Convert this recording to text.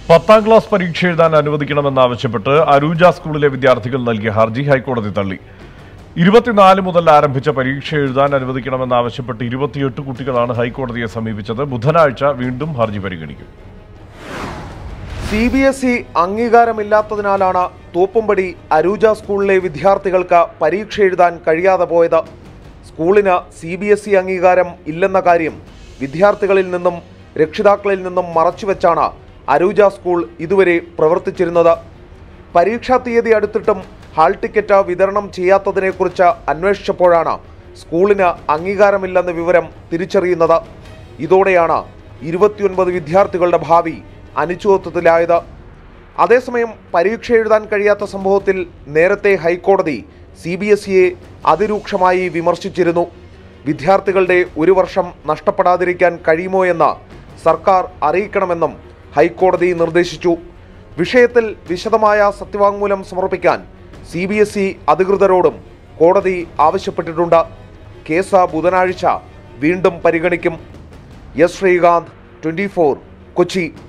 10ാം class പരീക്ഷ എഴുതാൻ അനുവദിക്കണമെന്നാവശ്യപ്പെട്ട് അരൂജ സ്കൂളിലെ വിദ്യാർത്ഥികൾ നൽകിയ ഹർജി ഹൈക്കോടതി തള്ളി. 24 മുതൽ ആരംഭിച്ച പരീക്ഷ എഴുതാൻ അനുവദിക്കണമെന്നാവശ്യപ്പെട്ട് 28 കുട്ടികളാണ് ഹൈക്കോടതിയെ സമീപിച്ചത്. ബുധനാഴ്ച വീണ്ടും ഹർജി പരിഗണിക്കും. CBSE അംഗീകാരമില്ലാത്തതിനാലാണ് തോപ്പുംപടി അരൂജ സ്കൂളിലെ വിദ്യാർത്ഥികൾക്ക് പരീക്ഷ എഴുതാൻ കഴിയാതെ പോയത്. സ്കൂളിന് CBSE അംഗീകാരം ഇല്ലെന്ന കാര്യം വിദ്യാർത്ഥികളിൽ നിന്നും രക്ഷിതാക്കളിൽ നിന്നും മറച്ചുവെച്ചാണ് അരൂജ സ്കൂൾ ഇതുവരെ പ്രവർത്തിച്ചിരുന്നത്. പരീക്ഷാ തീയതി അടുത്തിട്ടും ഹാൾ ടിക്കറ്റ് വിതരണം ചെയ്യാത്തതിനെക്കുറിച്ച് അന്വേഷിച്ചപ്പോഴാണ് സ്കൂളിന് അംഗീകാരമില്ലെന്ന വിവരം തിരിച്ചറിയുന്നത്. ഇതോടെയാണ് 29 വിദ്യാർത്ഥികളുടെ ഭാവി അനിശ്ചിതത്വത്തിലായത്. അതേസമയം പരീക്ഷ എഴുതാൻ കഴിയാത്ത സംഭവത്തിൽ നേരത്തെ ഹൈക്കോടതി CBSEയെ അതിരൂക്ഷമായി വിമർശിച്ചിരുന്നു. വിദ്യാർത്ഥികളുടെ ഒരു വർഷം നഷ്ടപ്പെടാതിരിക്കാൻ കഴിയുമോ എന്ന് സർക്കാർ അറിയിക്കണമെന്നും ഹൈക്കോടതി നിർദ്ദേശിച്ചു. വിഷയത്തിൽ വിശദമായ സത്യവാങ്മൂലം സമർപ്പിക്കാൻ CBSE അധികൃതരോടും കോടതി ആവശ്യപ്പെട്ടിട്ടുണ്ട്. കേസ് ബുധനാഴ്ച വീണ്ടും പരിഗണിക്കും. എസ് ശ്രീകാന്ത്, 24, കൊച്ചി.